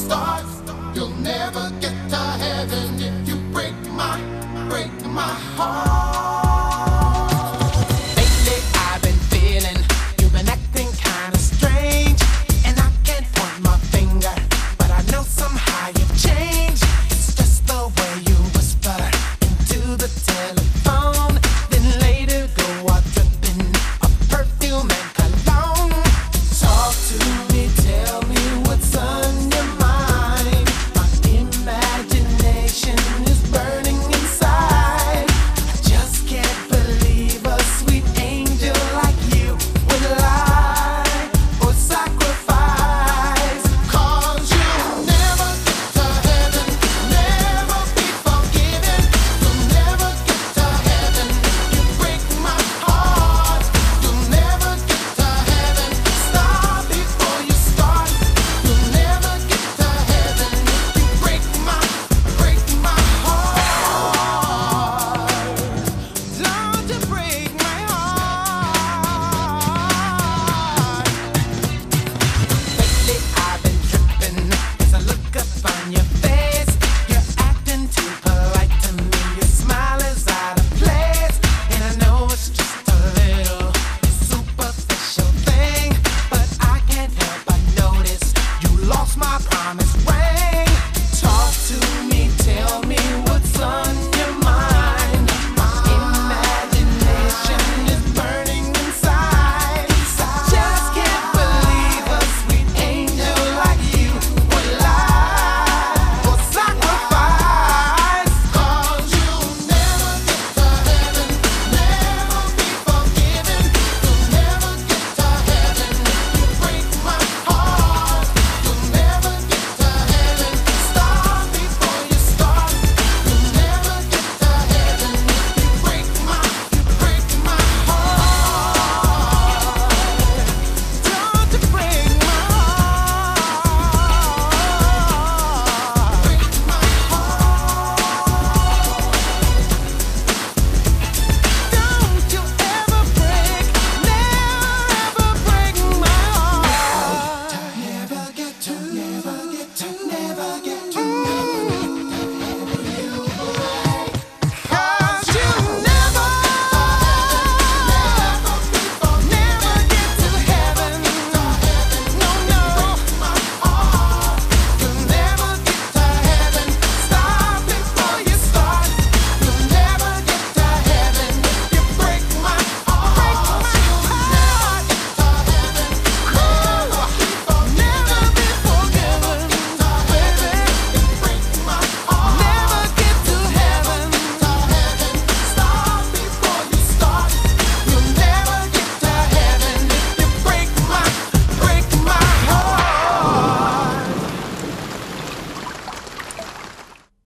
start. You'll never get to heaven if you break my heart. Lately I've been feeling you've been acting kinda strange, and I can't point my finger, but I know somehow you've changed. It's just the way you whisper into the telephone, then later go out dripping a perfume and cologne. Talk to me, tell me what's on your mind. My imagination is burning inside. I just can't believe a sweet angel like you would lie or sacrifice. 'Cause you'll never get to heaven, never be forgiven. You'll never get to heaven, you break my heart. You'll never get to heaven, stop before you start. You'll never get to heaven if you break my heart. Lord, you break my heart. Lately I've been tripping as I look up on your face. You're acting too polite to me. Your smile is out of place, and I know it's just a little superficial thing, but I can't help but notice you lost my promise.